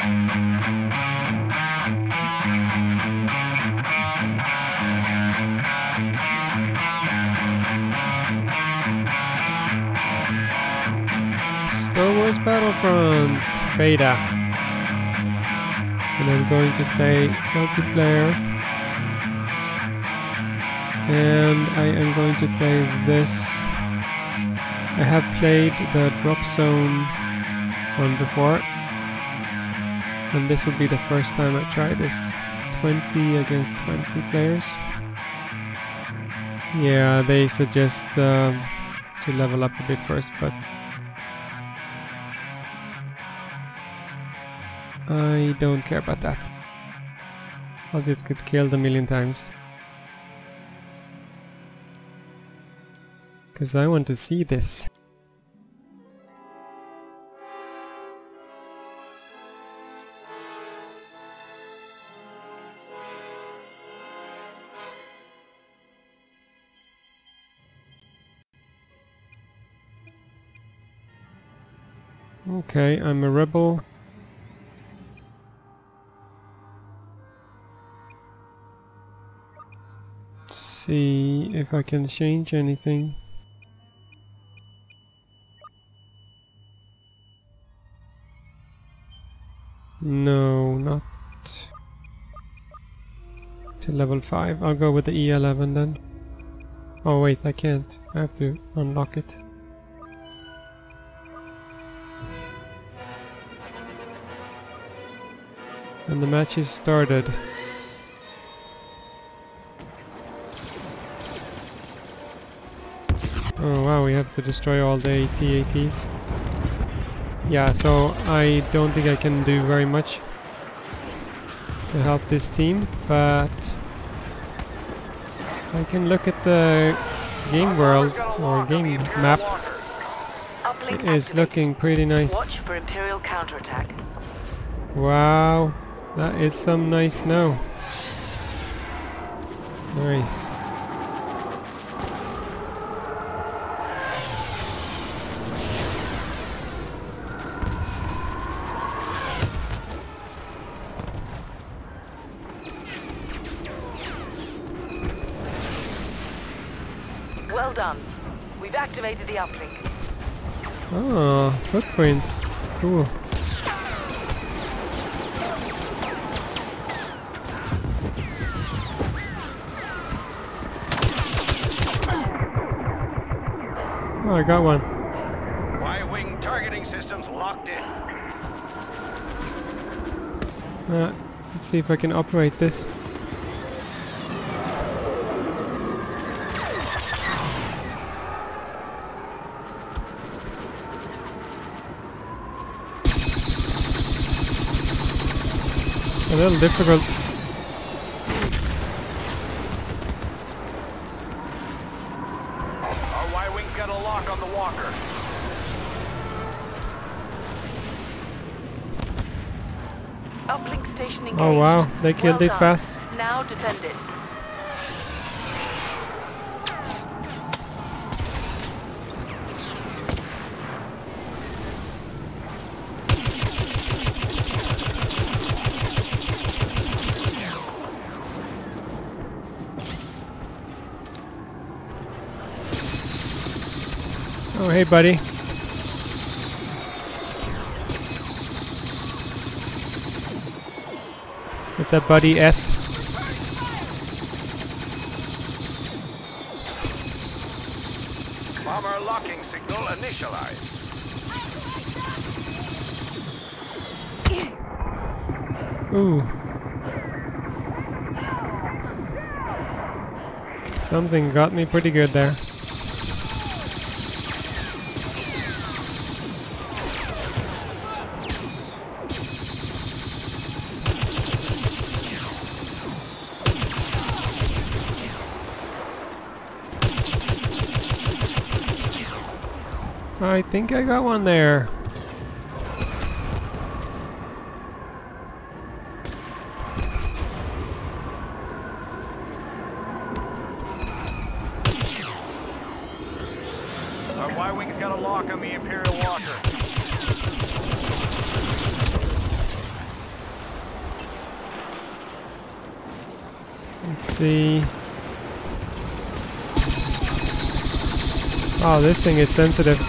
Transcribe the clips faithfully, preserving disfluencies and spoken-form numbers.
Star Wars Battlefront beta, and I'm going to play multiplayer, and I am going to play this. I have played the drop zone one before, and this will be the first time I try this. twenty against twenty players. Yeah, they suggest um, to level up a bit first, but I don't care about that. I'll just get killed a million times. Because I want to see this. Okay, I'm a rebel. See if I can change anything. No, not to level five. I'll go with the E eleven then. Oh wait, I can't. I have to unlock it. And the match is started. Oh wow, we have to destroy all the T A Ts. Yeah, so I don't think I can do very much to help this team, but I can look at the game world or game map. It is looking pretty nice. Watch for Imperial counterattack. Wow, that is some nice snow. Nice. Well done. We've activated the uplink. Oh, footprints. Cool. Oh, I got one. Y-wing targeting systems locked in. Uh, let's see if I can operate this. A little difficult. Our Y-wing's got a lock on the walker. Uplink station engaged. Oh wow, they killed Well it done. fast. Now defend it. Oh hey buddy. What's up buddy S? Bomber locking signal initialized. Ooh. Something got me pretty good there. I think I got one there. Our Y-wing's got a lock on the Imperial walker. Let's see. Oh, this thing is sensitive.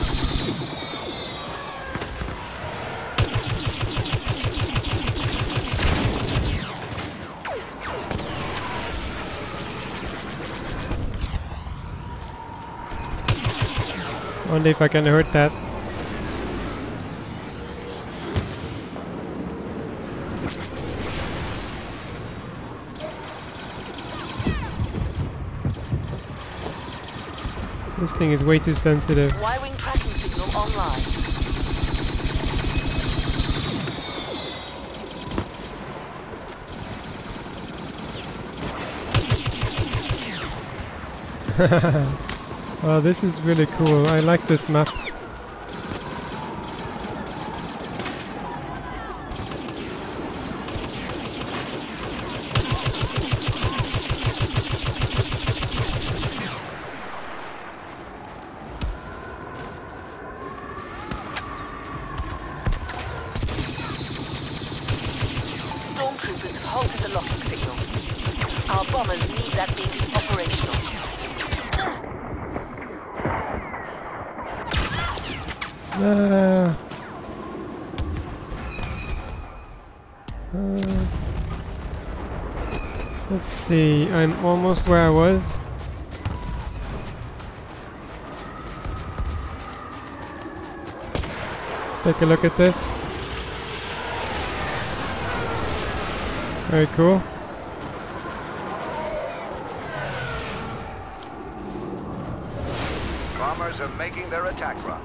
Wonder if I can hurt that. This thing is way too sensitive. Y-wing tracking signal online. Well, this is really cool. I like this map. Stormtroopers have halted the locking signal. Our bombers need that beacon operational. Uh, uh, let's see, I'm almost where I was. Let's take a look at this. Very cool. Bombers are making their attack run.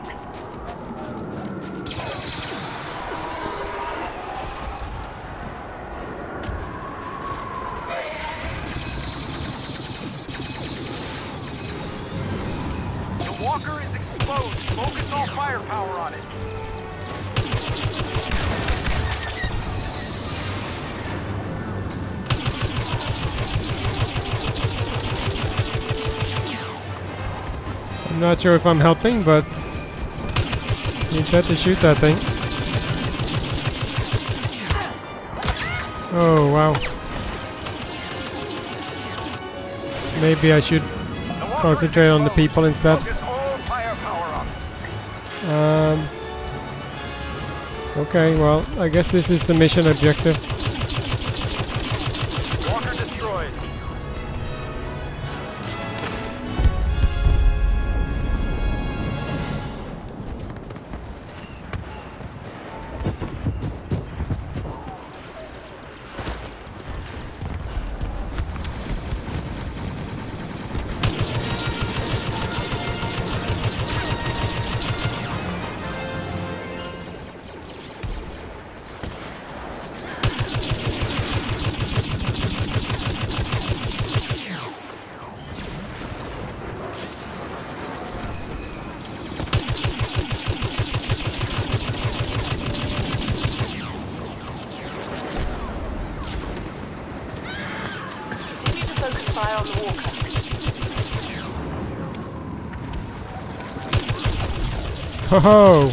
The walker is exposed. Focus all firepower on it. I'm not sure if I'm helping, but he said to shoot that thing. Oh, wow. Maybe I should concentrate on the people instead. Focus all firepower on it. Um, okay, well, I guess this is the mission objective. Walker destroyed. Fire on the walker. Ho-ho!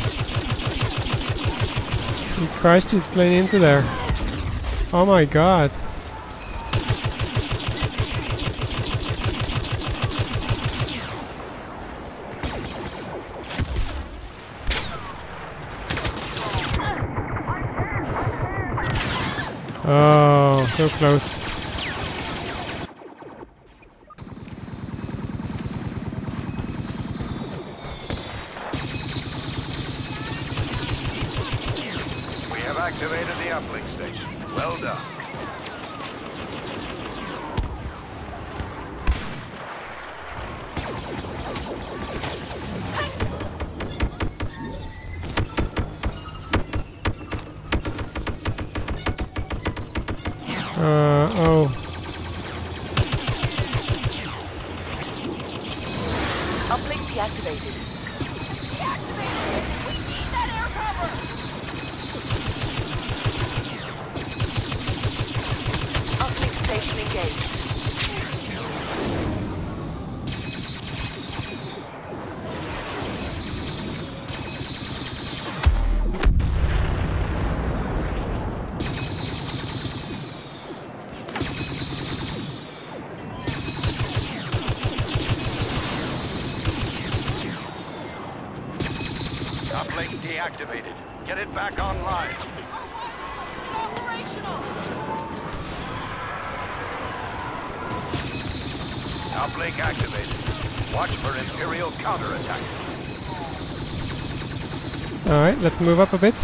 He crashed his plane into there. Oh my god. Oh, so close. Activated the uplink station. Well done. Uh, oh. Uplink deactivated. Deactivated! We need that air cover! Uplink station engaged. activated. Get it back online. Operational! Uplink activated. Watch for Imperial counterattack. Alright, let's move up a bit.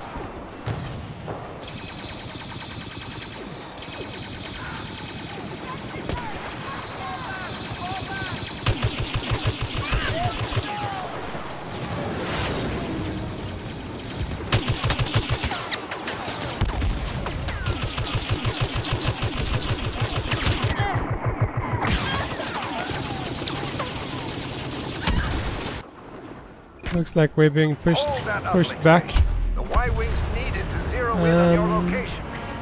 Looks like we're being pushed pushed back. The Y-wings needed to zero in on your Um, location.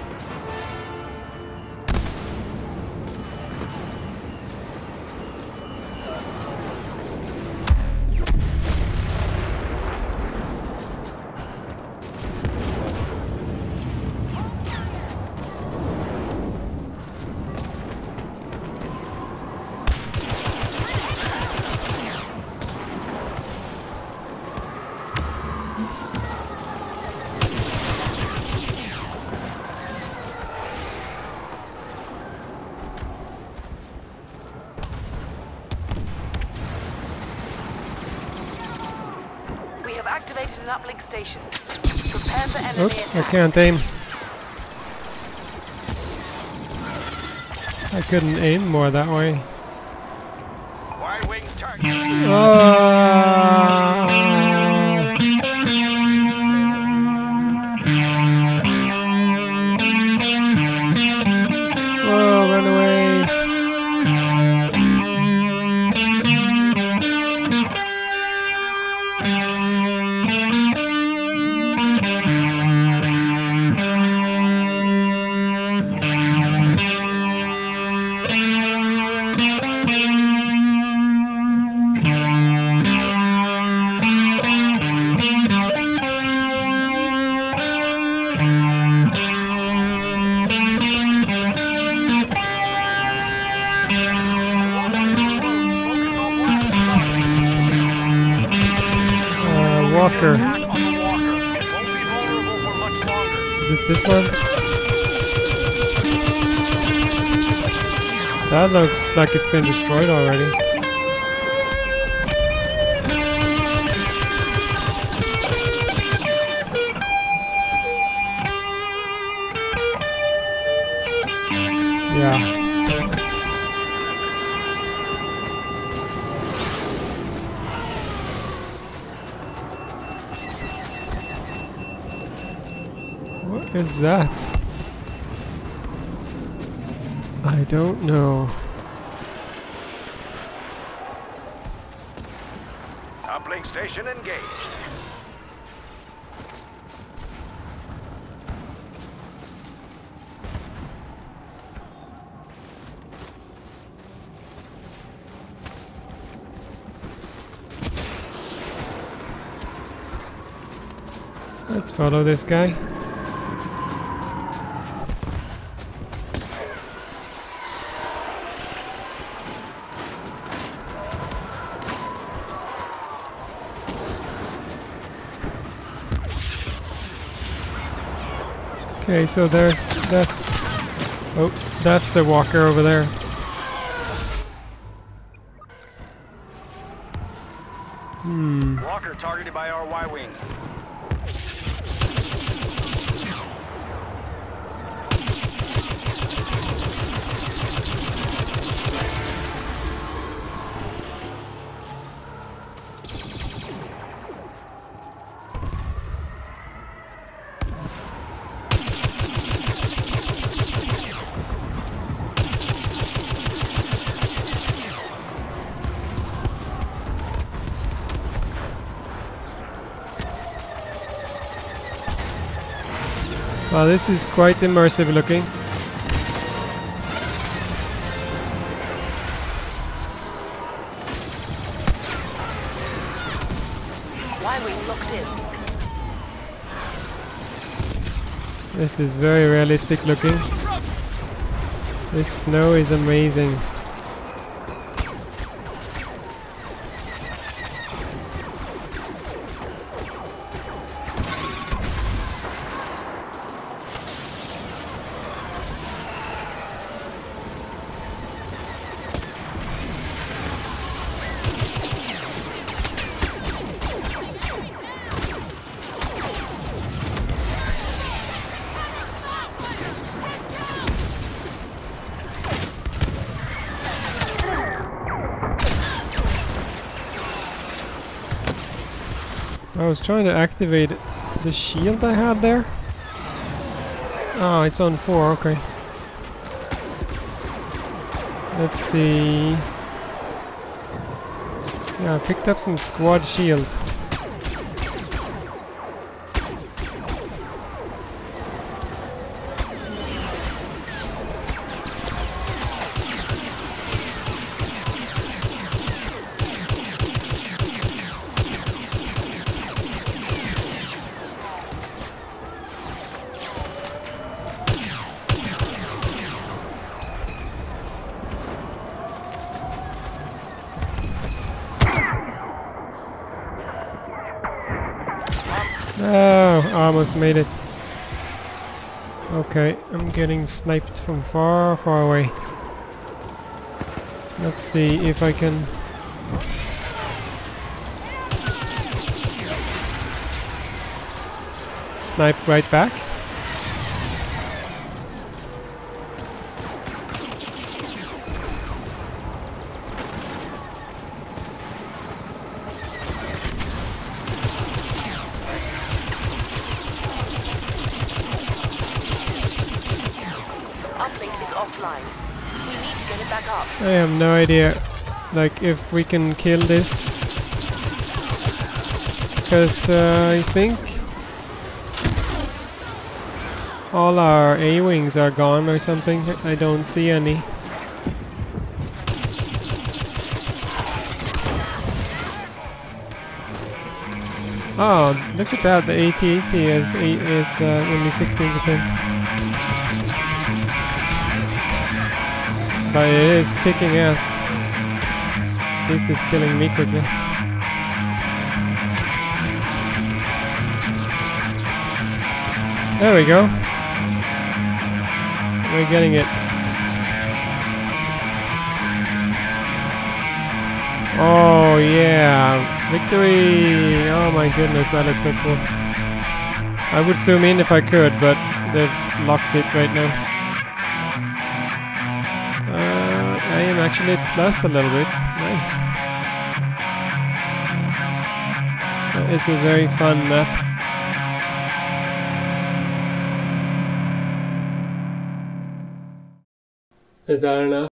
Activated an uplink station. Prepare for enemy Oops, I attack. can't aim. I couldn't aim more that way. Y-wing target. Oh! Whoa, run away! Walker. Attack on the walker. It won't be vulnerable for much longer. Is it this one? That looks like it's been destroyed already. Yeah. What is that? I don't know. Uplink station engaged. Let's follow this guy. Okay, so there's that's oh that's the walker over there. Hmm. Walker targeted by our Y-wing. Well, this is quite immersive looking. Y-wing locked in. This is very realistic looking. This snow is amazing. I was trying to activate the shield I had there. Oh, it's on four, okay. Let's see. Yeah, I picked up some squad shield. Oh, almost made it. Okay, I'm getting sniped from far, far away. Let's see if I can... snipe right back. Offline. We need to get it back up. I have no idea, like, if we can kill this. Because uh, I think all our A-wings are gone or something. I don't see any. Oh, look at that, the A T eighty is, eight, is uh, only sixteen percent. But it is kicking ass. At least it's killing me quickly. There we go. We're getting it. Oh yeah, victory! Oh my goodness, that looks so cool. I would zoom in if I could, but they've locked it right now. I am actually plus a little bit. Nice. That is a very fun map. Is that enough?